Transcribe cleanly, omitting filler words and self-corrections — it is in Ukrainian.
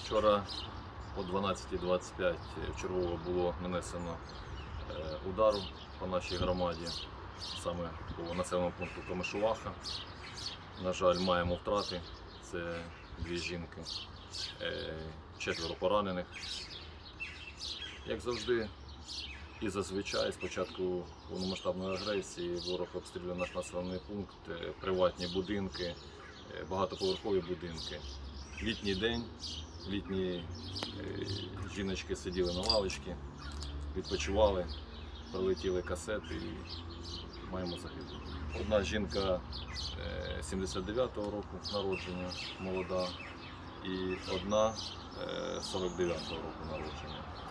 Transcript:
Вчора о 12:25 чергово було нанесено удару по нашій громаді, саме по населеному пункту Комишуваха. На жаль, маємо втрати. Це 2 жінки, 4 поранених. Як завжди і зазвичай, з початку повномасштабної агресії ворог обстрілює наш населений пункт, приватні будинки, багатоповерхові будинки. Літній день, літні жіночки сиділи на лавочці, відпочивали, прилетіли касети і маємо загиблих. Одна жінка 79-го року народження, молода, і одна 49-го року народження.